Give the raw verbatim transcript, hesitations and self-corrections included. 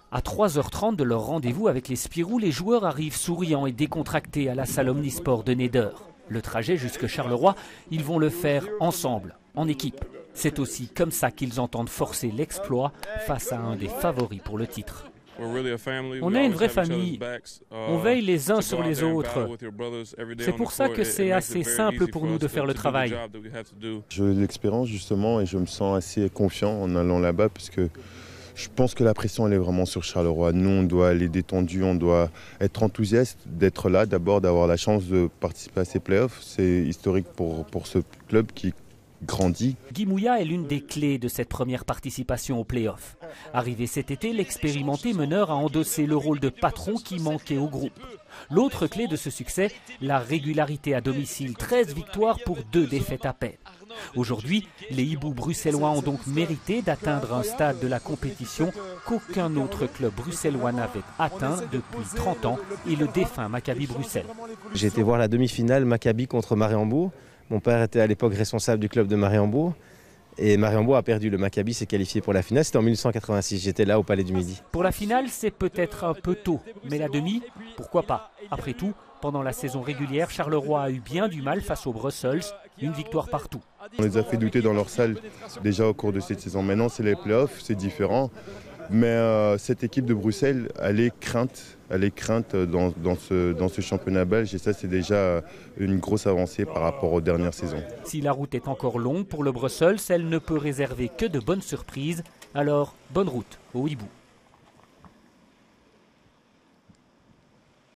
À trois heures trente de leur rendez-vous avec les Spirou, les joueurs arrivent souriants et décontractés à la salle Omnisport de Neder. Le trajet jusque Charleroi, ils vont le faire ensemble, en équipe. C'est aussi comme ça qu'ils entendent forcer l'exploit face à un des favoris pour le titre. On est une vraie famille, on veille les uns sur les autres. C'est pour ça que c'est assez simple pour nous de faire le travail. J'ai eu de l'expérience justement et je me sens assez confiant en allant là-bas parce que je pense que la pression elle est vraiment sur Charleroi. Nous on doit aller détendu, on doit être enthousiaste d'être là, d'abord d'avoir la chance de participer à ces playoffs. C'est historique pour, pour ce club qui grandit. Guy Mouillat est l'une des clés de cette première participation aux playoffs. Arrivé cet été, l'expérimenté meneur a endossé le rôle de patron qui manquait au groupe. L'autre clé de ce succès, la régularité à domicile, treize victoires pour deux défaites à peine. Aujourd'hui, les hiboux bruxellois ont donc mérité d'atteindre un stade de la compétition qu'aucun autre club bruxellois n'avait atteint depuis trente ans et le défunt Maccabi Bruxelles. J'ai été voir la demi-finale Maccabi contre Mariembourg. Mon père était à l'époque responsable du club de Mariembourg. Et Mariembourg a perdu. Le Maccabi s'est qualifié pour la finale. C'était en mille neuf cent quatre-vingt-six. J'étais là au Palais du Midi. Pour la finale, c'est peut-être un peu tôt. Mais la demi, pourquoi pas? Après tout, pendant la saison régulière, Charleroi a eu bien du mal face aux Brussels. Une victoire partout. On les a fait douter dans leur salle déjà au cours de cette saison. Maintenant, c'est les playoffs, c'est différent. Mais euh, cette équipe de Bruxelles, elle est crainte, elle est crainte dans, dans, ce, dans ce championnat belge et ça c'est déjà une grosse avancée par rapport aux dernières saisons. Si la route est encore longue pour le Brussels, elle ne peut réserver que de bonnes surprises. Alors, bonne route aux hiboux.